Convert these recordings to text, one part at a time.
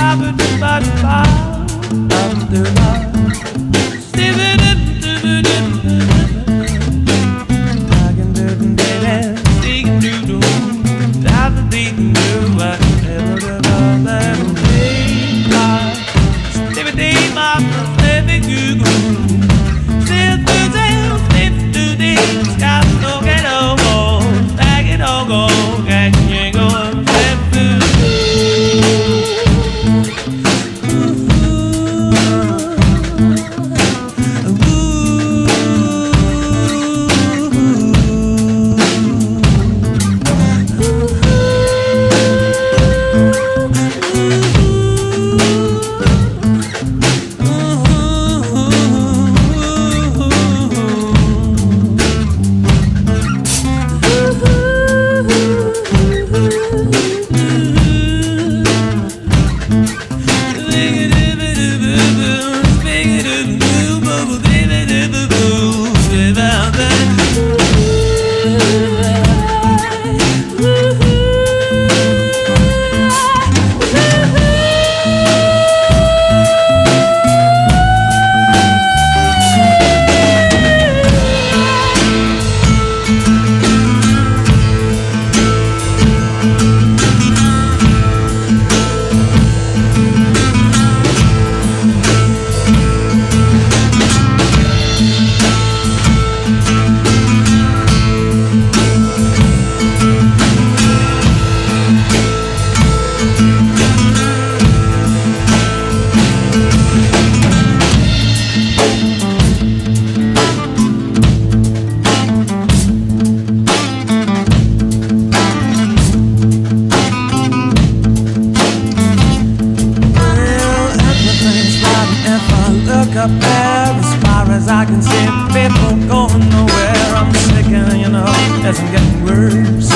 up there as far as I can see. People going nowhere. I'm sick and you know it's getting worse.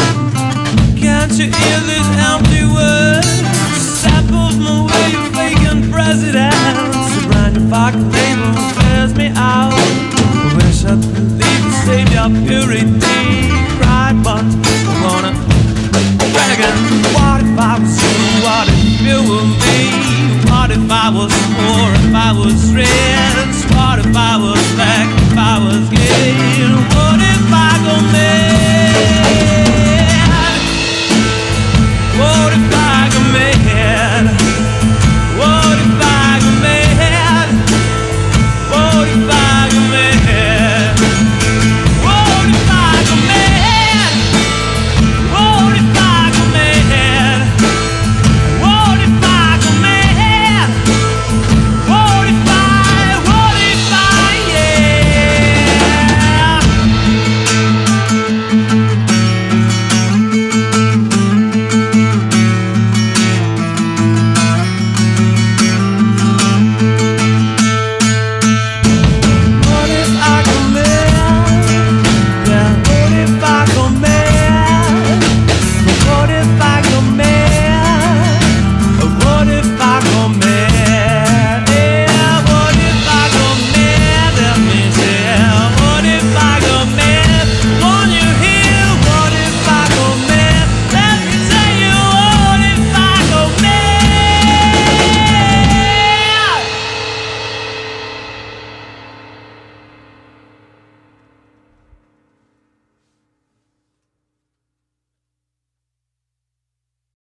Can't you hear these empty words? Samples my way of faking presidents. Around your fucking label wears me out. I wish I could leave to save your purity. Cry, but I wanna dragon. What if I was you? What if you were me? What if I was poor? If I was rich? What if I was black? If I was gay? What if I go mad?